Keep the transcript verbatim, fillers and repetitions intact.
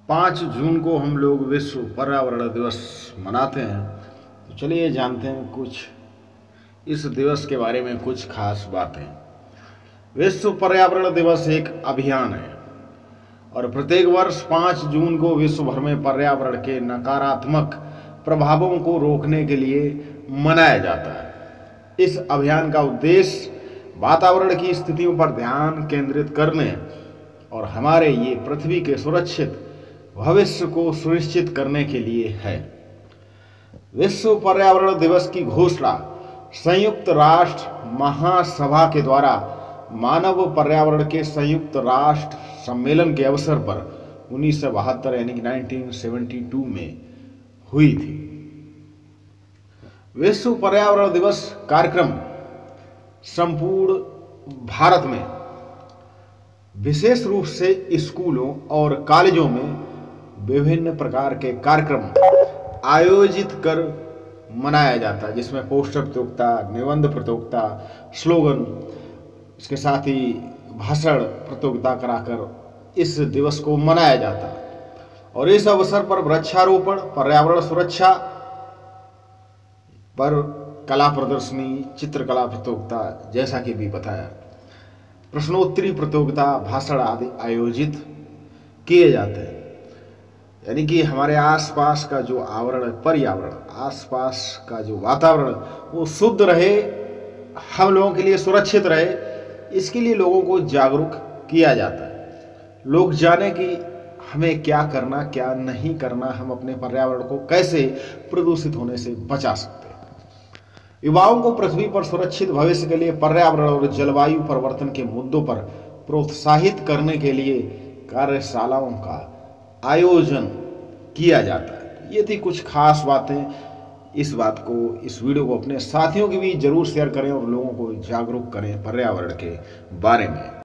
पाँच जून को हम लोग विश्व पर्यावरण दिवस मनाते हैं। तो चलिए जानते हैं कुछ इस दिवस के बारे में कुछ खास बातें। विश्व पर्यावरण दिवस एक अभियान है और प्रत्येक वर्ष पाँच जून को विश्व भर में पर्यावरण के नकारात्मक प्रभावों को रोकने के लिए मनाया जाता है। इस अभियान का उद्देश्य वातावरण की स्थितियों पर ध्यान केंद्रित करने और हमारे ये पृथ्वी के सुरक्षित भविष्य को सुनिश्चित करने के लिए है। विश्व पर्यावरण दिवस की घोषणा संयुक्त राष्ट्र महासभा के द्वारा मानव पर्यावरण के संयुक्त राष्ट्र सम्मेलन के अवसर पर उन्नीस सौ बहत्तर यानी कि उन्नीस सौ बहत्तर में हुई थी। विश्व पर्यावरण दिवस कार्यक्रम संपूर्ण भारत में विशेष रूप से स्कूलों और कॉलेजों में विभिन्न प्रकार के कार्यक्रम आयोजित कर मनाया जाता है, जिसमें पोस्टर प्रतियोगिता, निबंध प्रतियोगिता, स्लोगन, इसके साथ ही भाषण प्रतियोगिता कराकर इस दिवस को मनाया जाता है। और इस अवसर पर वृक्षारोपण, पर्यावरण सुरक्षा पर कला प्रदर्शनी, चित्रकला प्रतियोगिता जैसा कि भी बताया, प्रश्नोत्तरी प्रतियोगिता, भाषण आदि आयोजित किए जाते हैं। यानी कि हमारे आसपास का जो आवरण है, पर्यावरण, आसपास का जो वातावरण वो शुद्ध रहे, हम लोगों के लिए सुरक्षित रहे, इसके लिए लोगों को जागरूक किया जाता है। लोग जाने कि हमें क्या करना, क्या नहीं करना, हम अपने पर्यावरण को कैसे प्रदूषित होने से बचा सकते हैं। युवाओं को पृथ्वी पर सुरक्षित भविष्य के लिए पर्यावरण और जलवायु परिवर्तन के मुद्दों पर प्रोत्साहित करने के लिए कार्यशालाओं का आयोजन किया जाता है। ये थी कुछ खास बातें। इस बात को, इस वीडियो को अपने साथियों के बीच जरूर शेयर करें और लोगों को जागरूक करें पर्यावरण के बारे में।